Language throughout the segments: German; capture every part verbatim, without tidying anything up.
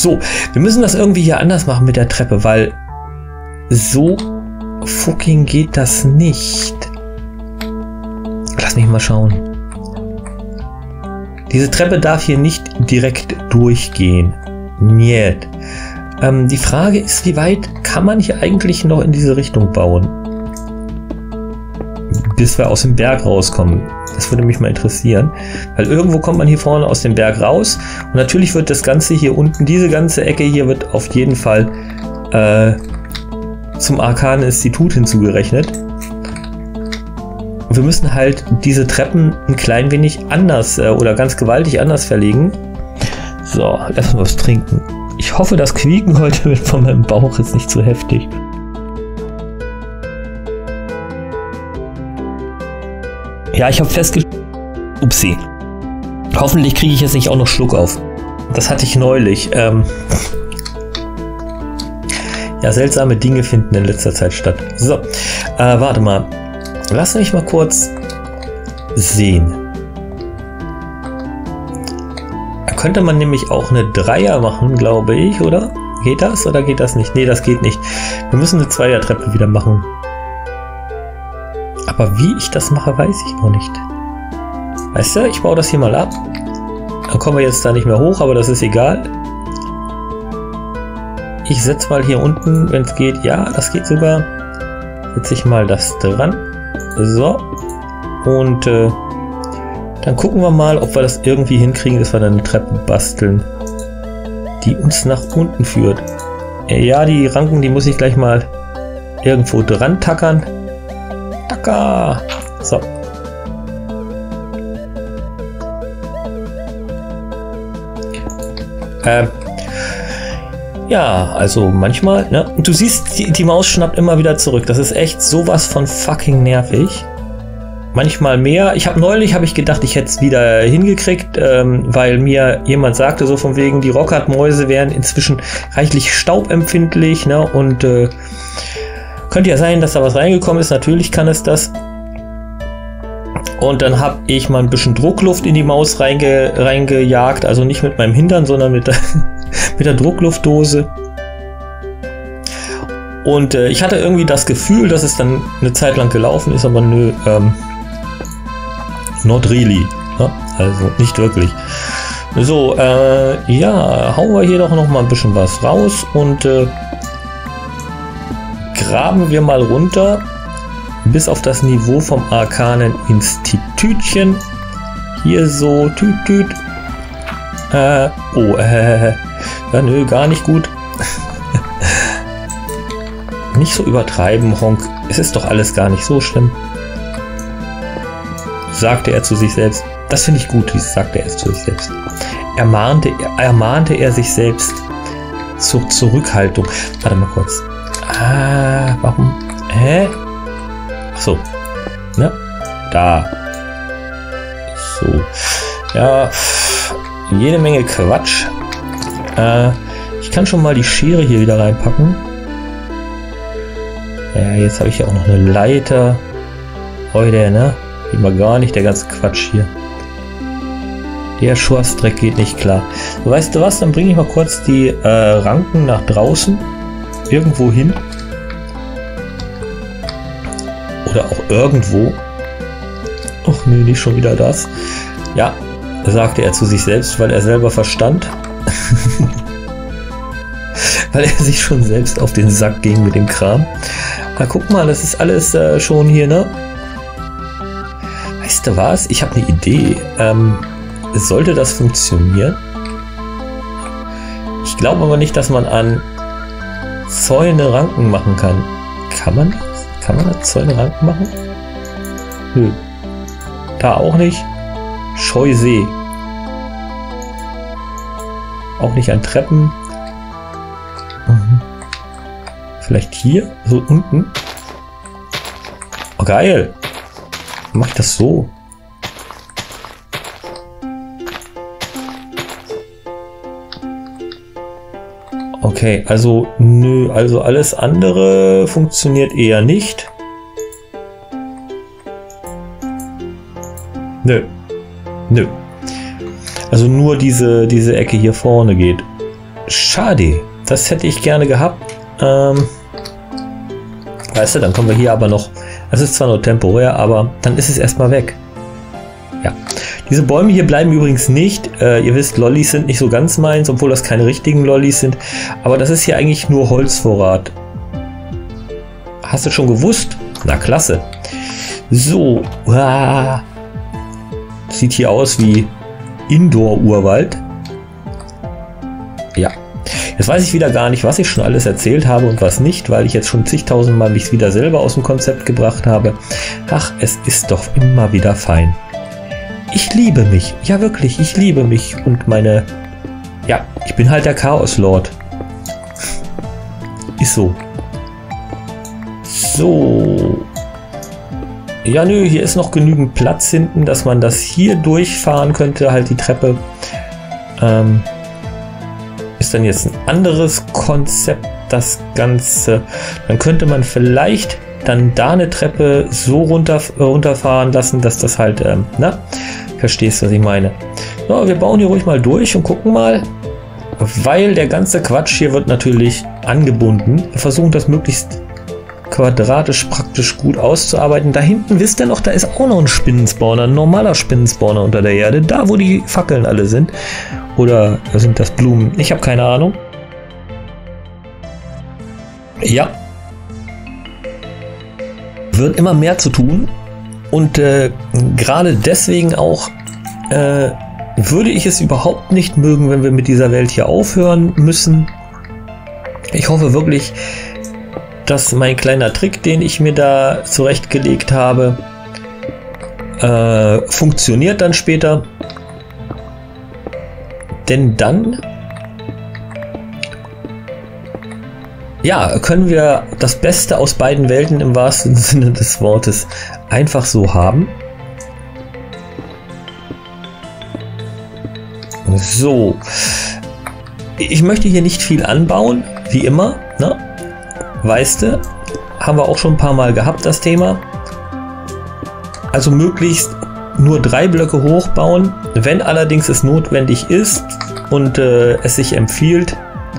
So, wir müssen das irgendwie hier anders machen mit der Treppe, weil so fucking geht das nicht. Lass mich mal schauen. Diese Treppe darf hier nicht direkt durchgehen. Niet. Ähm, die Frage ist, wie weit kann man hier eigentlich noch in diese Richtung bauen? Bis wir aus dem Berg rauskommen. Das würde mich mal interessieren. Weil irgendwo kommt man hier vorne aus dem Berg raus. Und natürlich wird das Ganze hier unten, diese ganze Ecke hier wird auf jeden Fall äh, zum Arkanen-Institut hinzugerechnet. Und wir müssen halt diese Treppen ein klein wenig anders äh, oder ganz gewaltig anders verlegen. So, lass mal was trinken. Ich hoffe, das Quieken heute wird von meinem Bauch jetzt nicht zu heftig. Ja, ich habe festgestellt... Upsi. Hoffentlich kriege ich jetzt nicht auch noch Schluck auf. Das hatte ich neulich. Ähm ja, seltsame Dinge finden in letzter Zeit statt. So, äh, warte mal. Lass mich mal kurz sehen. Da könnte man nämlich auch eine Dreier machen, glaube ich, oder? Geht das oder geht das nicht? Nee, das geht nicht. Wir müssen eine Zweier-Treppe wieder machen. Aber wie ich das mache, weiß ich noch nicht. Weißt du, ich baue das hier mal ab. Dann kommen wir jetzt da nicht mehr hoch, aber das ist egal. Ich setze mal hier unten, wenn es geht. Ja, das geht sogar. Setze ich mal das dran. So. Und äh, dann gucken wir mal, ob wir das irgendwie hinkriegen, dass wir dann eine Treppe basteln, die uns nach unten führt. Ja, die Ranken, die muss ich gleich mal irgendwo dran tackern. Tacker! So. Ähm. Ja, also manchmal, ne? Du siehst, die, die Maus schnappt immer wieder zurück. Das ist echt sowas von fucking nervig. Manchmal mehr. Ich habe neulich, habe ich gedacht, ich hätte es wieder hingekriegt, ähm, weil mir jemand sagte, so von wegen, die Rockhard-Mäuse wären inzwischen reichlich staubempfindlich, ne? Und äh, könnte ja sein, dass da was reingekommen ist. Natürlich kann es das. Und dann habe ich mal ein bisschen Druckluft in die Maus reinge, reingejagt. Also nicht mit meinem Hintern, sondern mit der, mit der Druckluftdose. Und äh, ich hatte irgendwie das Gefühl, dass es dann eine Zeit lang gelaufen ist, aber nö, ähm, not really. Ja? Also nicht wirklich. So, äh, ja, hauen wir hier doch noch mal ein bisschen was raus und äh, graben wir mal runter bis auf das Niveau vom Arkanen-Institutchen. Hier so, tüt, tüt. Äh, oh, äh, ja, nö, gar nicht gut. Nicht so übertreiben, Honk. Es ist doch alles gar nicht so schlimm. Sagte er zu sich selbst. Das finde ich gut, sagte er zu sich selbst. Ermahnte, ermahnte er sich selbst zur Zurückhaltung. Warte mal kurz. Ah, warum? Hä? Ach so. Ne? Da. So. Ja, jede Menge Quatsch. Äh, ich kann schon mal die Schere hier wieder reinpacken. Ja, jetzt habe ich ja auch noch eine Leiter. Heute, ne? Geht mal gar nicht, der ganze Quatsch hier. Der Schwarzdreck geht nicht klar. So, weißt du was? Dann bringe ich mal kurz die äh, Ranken nach draußen. Irgendwo hin. Oder auch irgendwo. Och nee, nicht schon wieder das. Ja, sagte er zu sich selbst, weil er selber verstand. Weil er sich schon selbst auf den Sack ging mit dem Kram. Na, guck mal, das ist alles äh, schon hier, ne? Weißt du was? Ich habe eine Idee. Ähm, sollte das funktionieren? Ich glaube aber nicht, dass man an Zäune Ranken machen kann. Kann man das? Kann man an Zäune Ranken machen? Nö. Da auch nicht. Scheusee. Auch nicht an Treppen. Mhm. Vielleicht hier? So unten? Oh, geil. Mach ich das so? Okay, also nö, also alles andere funktioniert eher nicht. Nö. Nö. Also nur diese, diese Ecke hier vorne geht. Schade. Das hätte ich gerne gehabt. Ähm, weißt du, dann kommen wir hier aber noch. Das ist zwar nur temporär, aber dann ist es erstmal weg. Ja. Diese Bäume hier bleiben übrigens nicht. Äh, ihr wisst, Lollis sind nicht so ganz meins, obwohl das keine richtigen Lollis sind. Aber das ist hier eigentlich nur Holzvorrat. Hast du schon gewusst? Na klasse. So. Uah. Sieht hier aus wie Indoor-Urwald. Ja. Jetzt weiß ich wieder gar nicht, was ich schon alles erzählt habe und was nicht, weil ich jetzt schon zigtausendmal mich wieder selber aus dem Konzept gebracht habe. Ach, es ist doch immer wieder fein. Ich liebe mich. Ja, wirklich, ich liebe mich und meine... Ja, ich bin halt der Chaos-Lord. Ist so. So. Ja, nö, hier ist noch genügend Platz hinten, dass man das hier durchfahren könnte, halt die Treppe. Ähm... Ist dann jetzt ein anderes Konzept, das Ganze. Dann könnte man vielleicht dann da eine Treppe so runter, äh, runterfahren lassen, dass das halt, ähm, na, verstehst du, was ich meine. So, wir bauen hier ruhig mal durch und gucken mal, weil der ganze Quatsch hier wird natürlich angebunden. Wir versuchen das möglichst quadratisch praktisch gut auszuarbeiten. Da hinten, wisst ihr noch, da ist auch noch ein Spinnenspawner, ein normaler Spinnenspawner unter der Erde, da wo die Fackeln alle sind. Oder sind das Blumen? Ich habe keine Ahnung. Ja. Wird immer mehr zu tun. Und äh, gerade deswegen auch äh, würde ich es überhaupt nicht mögen, wenn wir mit dieser Welt hier aufhören müssen. Ich hoffe wirklich, dass mein kleiner Trick, den ich mir da zurechtgelegt habe, äh, funktioniert dann später. Denn dann ja, können wir das Beste aus beiden Welten im wahrsten Sinne des Wortes einfach so haben. So. Ich möchte hier nicht viel anbauen, wie immer, ne? Weißt du, haben wir auch schon ein paar Mal gehabt, das Thema. Also möglichst nur drei Blöcke hochbauen, wenn allerdings es notwendig ist und äh, es sich empfiehlt.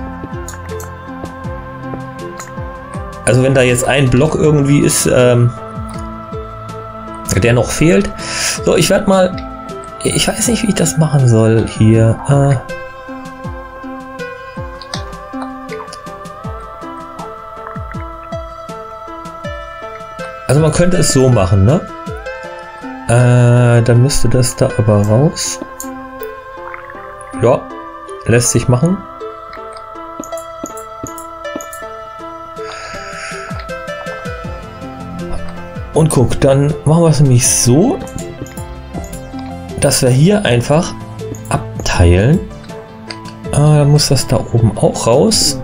Also wenn da jetzt ein Block irgendwie ist, ähm, der noch fehlt. So, ich werde mal, ich weiß nicht, wie ich das machen soll hier. Äh, also man könnte es so machen, ne? Äh, dann müsste das da aber raus. Ja, lässt sich machen. Und guck, dann machen wir es nämlich so, dass wir hier einfach abteilen. Äh, dann muss das da oben auch raus.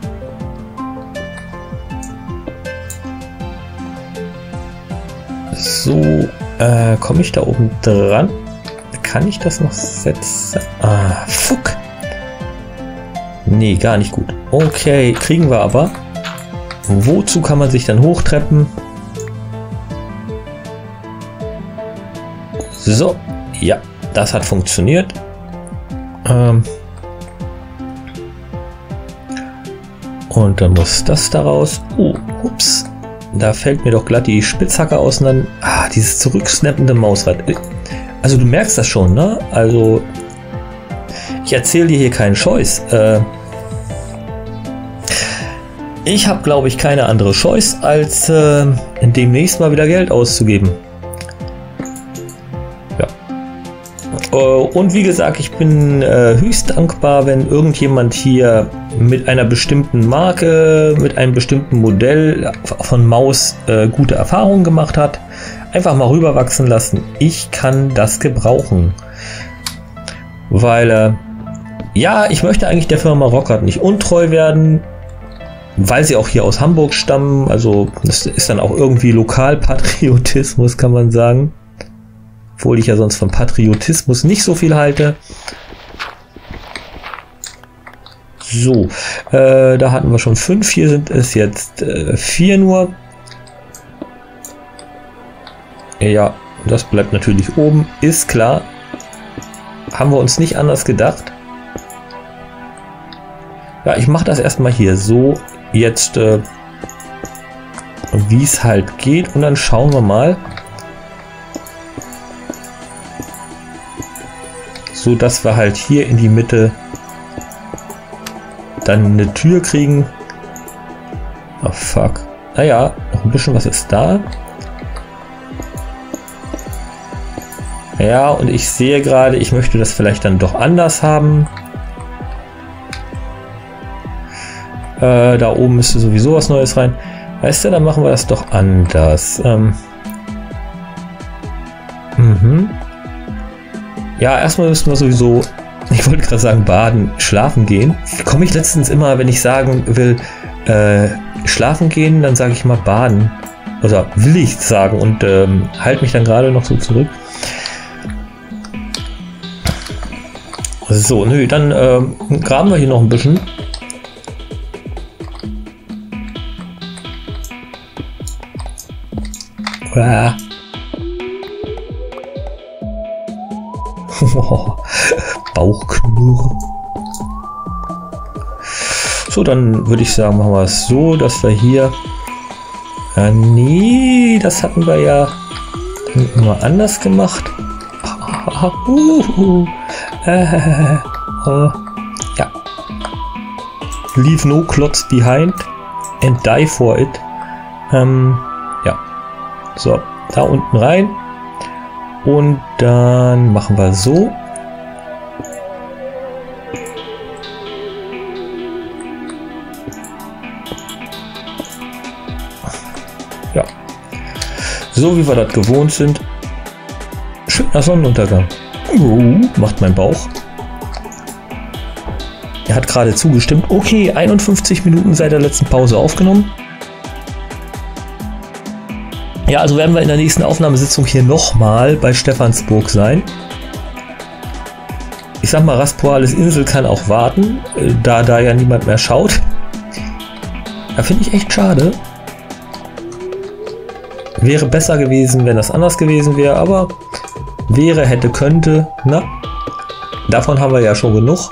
So. Äh, komme ich da oben dran? Kann ich das noch setzen? Ah, fuck. Nee, gar nicht gut. Okay, kriegen wir aber. Wozu kann man sich dann hochtreppen? So, ja, das hat funktioniert. Ähm Und dann muss das daraus. Oh, ups. Da fällt mir doch glatt die Spitzhacke auseinander. Ah, dieses zurücksnappende Mausrad. Also du merkst das schon, ne? Also ich erzähle dir hier keinen Scheiß. Äh, ich habe, glaube ich, keine andere Chance, als äh, demnächst mal wieder Geld auszugeben. Ja. Äh, und wie gesagt, ich bin äh, höchst dankbar, wenn irgendjemand hier mit einer bestimmten Marke, mit einem bestimmten Modell von Maus äh, gute Erfahrungen gemacht hat. Einfach mal rüberwachsen lassen. Ich kann das gebrauchen. Weil, äh, ja, ich möchte eigentlich der Firma Rockhard nicht untreu werden, weil sie auch hier aus Hamburg stammen. Also das ist dann auch irgendwie Lokalpatriotismus, kann man sagen. Obwohl ich ja sonst von Patriotismus nicht so viel halte. So, äh, da hatten wir schon fünf, hier sind es jetzt äh, vier nur. Ja, das bleibt natürlich oben, ist klar. Haben wir uns nicht anders gedacht. Ja, ich mache das erstmal hier so, jetzt, äh, wie es halt geht. Und dann schauen wir mal, so dass wir halt hier in die Mitte dann eine Tür kriegen. Oh fuck. Naja, noch ein bisschen was ist da. Ja, und ich sehe gerade, ich möchte das vielleicht dann doch anders haben. Äh, da oben müsste sowieso was Neues rein. Weißt du, dann machen wir das doch anders. Ähm. Mhm. Ja, erstmal müssen wir sowieso, ich wollte gerade sagen, baden, schlafen gehen. Komme ich letztens immer, wenn ich sagen will, äh, schlafen gehen, dann sage ich mal baden. Oder will ich sagen und ähm, halte mich dann gerade noch so zurück. So, nö, dann ähm, graben wir hier noch ein bisschen. Ah. Bauchknurr. So, dann würde ich sagen, machen wir es so, dass wir hier... Ja, nee, das hatten wir ja immer anders gemacht. Uh, uh, äh, uh, ja. Leave no clots behind and die for it. Ähm, ja. So, da unten rein. Und dann machen wir so. Ja. So wie wir das gewohnt sind. Schöner Sonnenuntergang. Uh, macht mein Bauch. Er hat gerade zugestimmt. Okay, einundfünfzig Minuten seit der letzten Pause aufgenommen. Ja, also werden wir in der nächsten Aufnahmesitzung hier nochmal bei Stephansburg sein. Ich sag mal, Raspoales Insel kann auch warten, da da ja niemand mehr schaut. Da finde ich echt schade. Wäre besser gewesen, wenn das anders gewesen wäre, aber wäre, hätte, könnte, na, davon haben wir ja schon genug.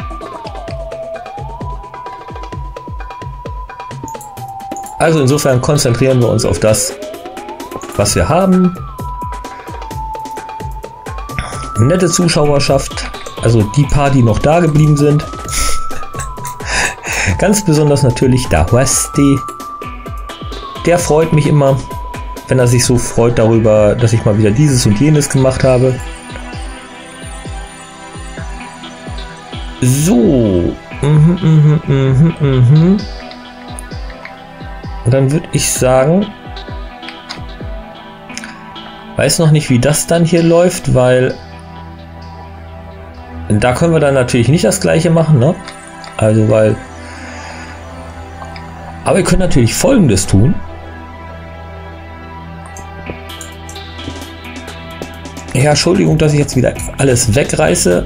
Also insofern konzentrieren wir uns auf das, was wir haben. Nette Zuschauerschaft, also die paar, die noch da geblieben sind. Ganz besonders natürlich der Westy. Der freut mich immer, wenn er sich so freut darüber, dass ich mal wieder dieses und jenes gemacht habe. So. Mhm, mhm, mhm, mhm. Dann würde ich sagen, weiß noch nicht, wie das dann hier läuft, weil da können wir dann natürlich nicht das gleiche machen, ne? Also weil, aber wir können natürlich Folgendes tun. Ja, Entschuldigung, dass ich jetzt wieder alles wegreiße.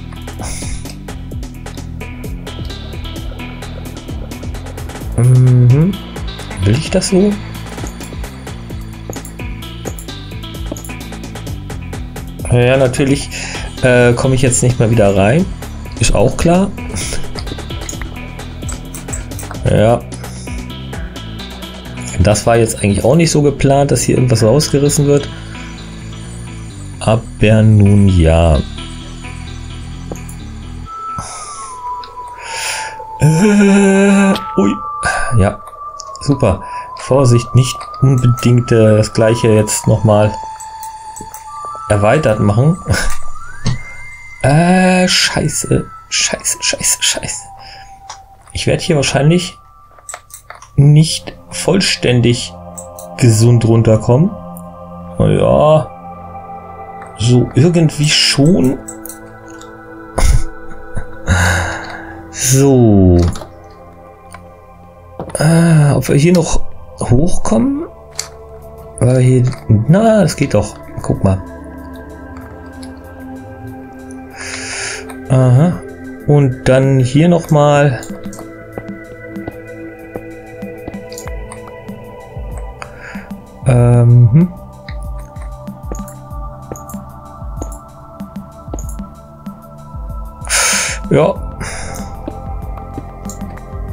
Mhm. Will ich das so? Ja, natürlich äh, komme ich jetzt nicht mehr wieder rein. Ist auch klar. Ja. Das war jetzt eigentlich auch nicht so geplant, dass hier irgendwas rausgerissen wird. Aber nun ja. Äh, ui. Ja, super. Vorsicht, nicht unbedingt äh, das gleiche jetzt nochmal erweitert machen. äh, scheiße. Scheiße, scheiße, scheiße. Ich werde hier wahrscheinlich nicht vollständig gesund runterkommen. Ja. So, irgendwie schon. So. Ah, ob wir hier noch hochkommen? Weil hier. Na, das geht doch. Guck mal. Aha. Und dann hier noch mal. Ähm. Hm. Ja.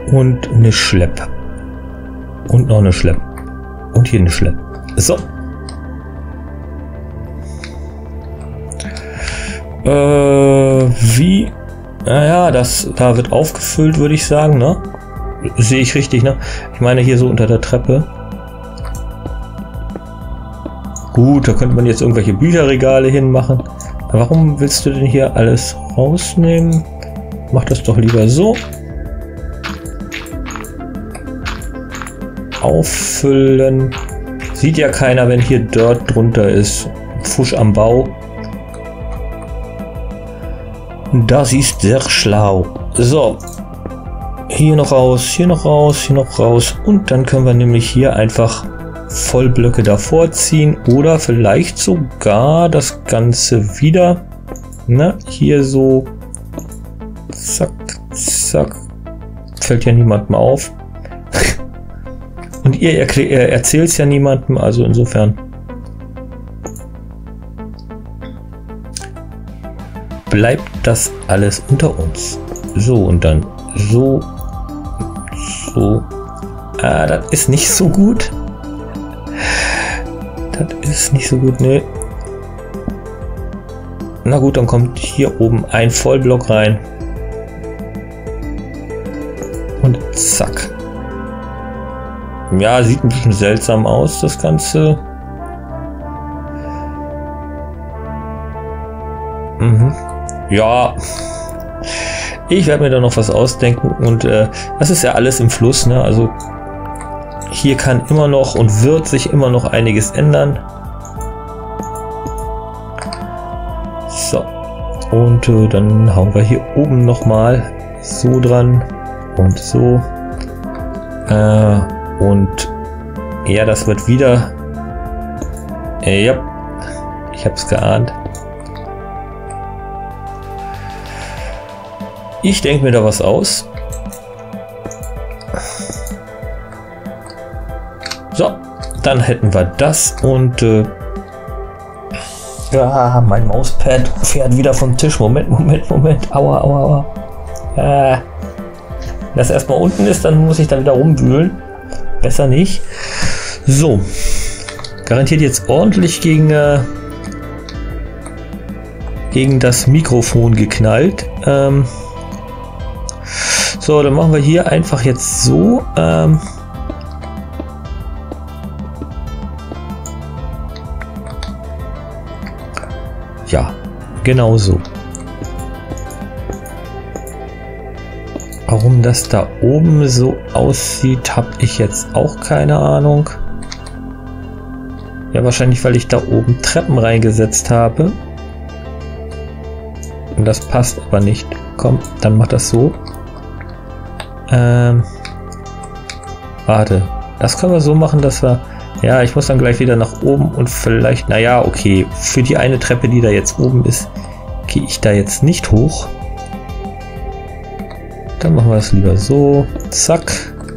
Und eine Schlepp. Und noch eine Schlepp. Und hier eine Schlepp. So. Äh, wie? Naja, das da wird aufgefüllt, würde ich sagen, ne? Sehe ich richtig, ne? Ich meine hier so unter der Treppe. Gut, da könnte man jetzt irgendwelche Bücherregale hinmachen. Warum willst du denn hier alles rausnehmen? Mach das doch lieber so. Auffüllen. Sieht ja keiner, wenn hier Dirt drunter ist. Fusch am Bau. Das ist sehr schlau. So. Hier noch raus, hier noch raus, hier noch raus. Und dann können wir nämlich hier einfach Vollblöcke davor ziehen. Oder vielleicht sogar das Ganze wieder. Na, hier so. Zack, zack. Fällt ja niemandem auf. Und ihr erzählt es ja niemandem, also insofern bleibt das alles unter uns. So, und dann so, so. Ah, das ist nicht so gut. Das ist nicht so gut, ne. Na gut, dann kommt hier oben ein Vollblock rein. Und zack. Ja, sieht ein bisschen seltsam aus, das Ganze. Mhm. Ja. Ich werde mir da noch was ausdenken und äh, das ist ja alles im Fluss, ne? Also hier kann immer noch und wird sich immer noch einiges ändern. So. Und äh, dann hauen wir hier oben nochmal so dran und so. Äh, Und ja, das wird wieder. Äh, ja, ich habe es geahnt. Ich denke mir da was aus. So, dann hätten wir das und äh, ja, mein Mauspad fährt wieder vom Tisch. Moment, Moment, Moment. Aua, aua, aua. Äh, wenn das erstmal unten ist, dann muss ich da wieder rumwühlen. Besser nicht. So. Garantiert jetzt ordentlich gegen, äh, gegen das Mikrofon geknallt. Ähm, so, dann machen wir hier einfach jetzt so. Ähm, ja, genau so. Warum das da oben so aussieht, habe ich jetzt auch keine Ahnung. Ja, wahrscheinlich, weil ich da oben Treppen reingesetzt habe. Und das passt aber nicht. Komm, dann mach das so. Ähm, warte. Das können wir so machen, dass wir... Ja, ich muss dann gleich wieder nach oben und vielleicht... Naja, okay. Für die eine Treppe, die da jetzt oben ist, gehe ich da jetzt nicht hoch. Dann machen wir es lieber so. Zack.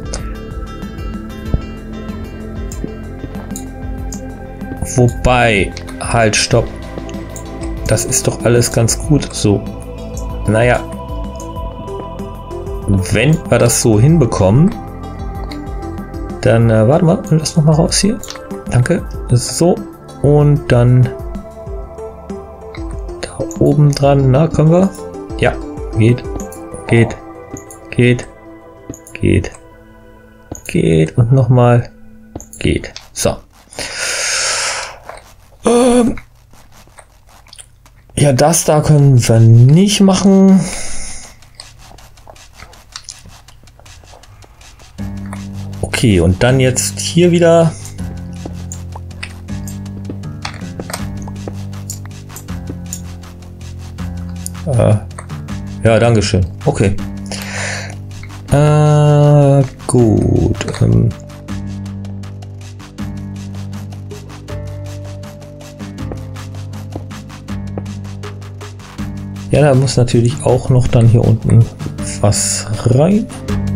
Wobei, halt, stopp. Das ist doch alles ganz gut so. Naja. Wenn wir das so hinbekommen, dann, äh, warte mal, lass noch mal raus hier. Danke. So. Und dann da oben dran. Na, können wir? Ja, geht. Geht. Geht, geht, geht und nochmal geht. So. Ähm ja, das da können wir nicht machen. Okay, und dann jetzt hier wieder. Äh, ja, dankeschön. Okay. Äh, gut. Ähm. Ja, da muss natürlich auch noch dann hier unten was rein.